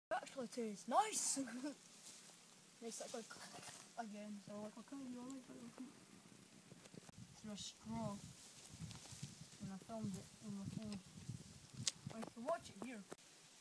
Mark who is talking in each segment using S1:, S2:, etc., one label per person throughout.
S1: Actually tastes nice. Makes it like again, so like what kind of you like through a straw. And I filmed it on my phone. Or you can watch it here.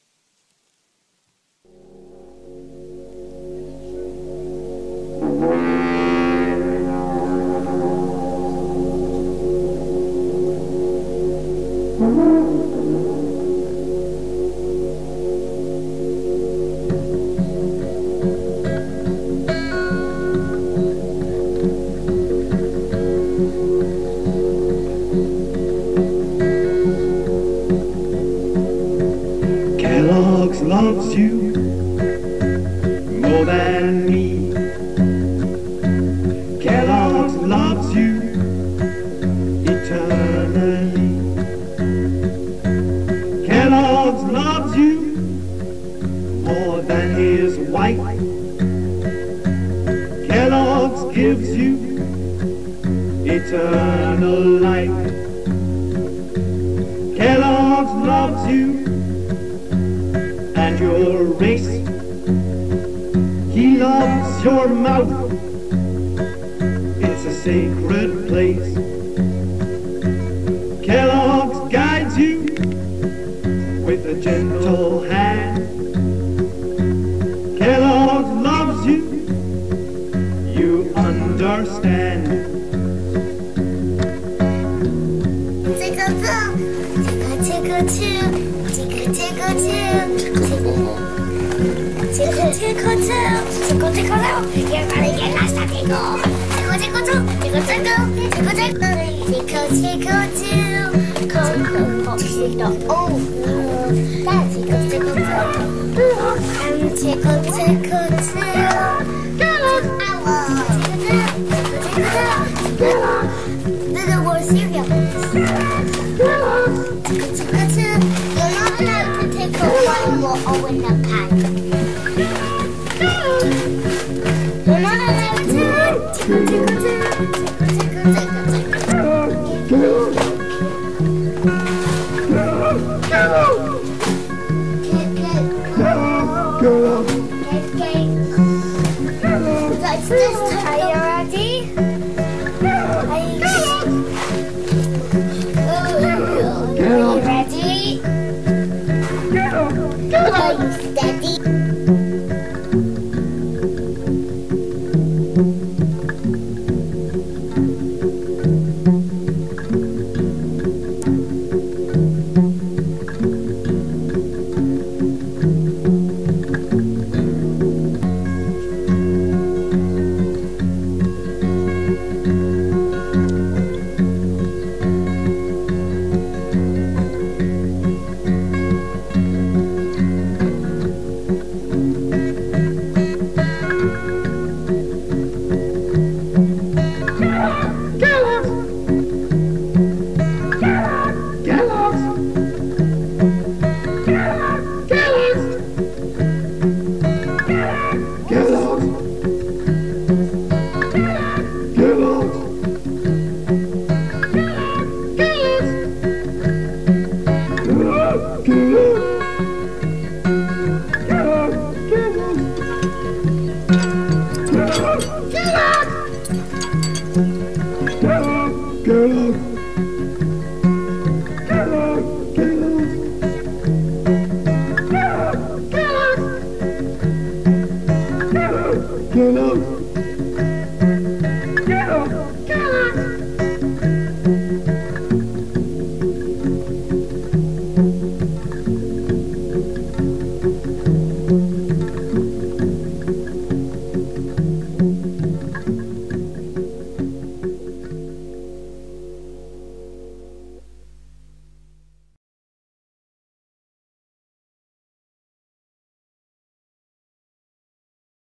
S2: Kellogg's loves you more than me. Kellogg's loves you eternally. Kellogg's loves you more than his wife. Kellogg's gives you eternal life. Kellogg's loves you and your race. He loves your mouth. It's a sacred place. Kellogg's guides you with a gentle hand. Kellogg's loves you. You understand.
S3: Tickle, tickle, tickle, you're gonna get lost on tickle. Tickle, tickle, tickle, oh, that's tickle, little more cereal. You're not allowed to tickle one more in the pack. You're not allowed to tickle, tickle, tickle, Are you ready? Are you ready? Are you steady?